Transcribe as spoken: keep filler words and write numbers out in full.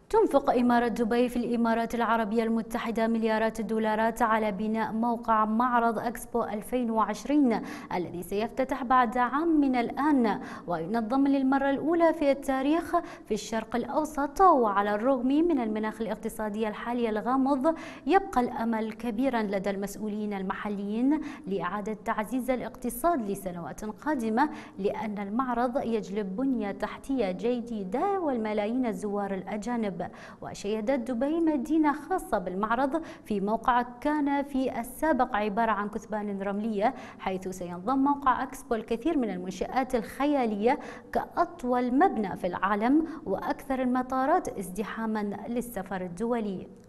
تنفق إمارة دبي في الإمارات العربية المتحدة مليارات الدولارات على بناء موقع معرض إكسبو ألفين وعشرين الذي سيفتتح بعد عام من الآن، وينظم للمرة الأولى في التاريخ في الشرق الأوسط. وعلى الرغم من المناخ الاقتصادي الحالي الغامض، يبقى الأمل كبيرا لدى المسؤولين المحليين لإعادة تعزيز الاقتصاد لسنوات قادمة، لأن المعرض يجلب بنية تحتية جديدة والملايين الزوار الأجانب. وشيدت دبي مدينة خاصة بالمعرض في موقع كان في السابق عبارة عن كثبان رملية، حيث سينضم موقع إكسبو الكثير من المنشآت الخيالية كأطول مبنى في العالم وأكثر المطارات ازدحاما للسفر الدولي.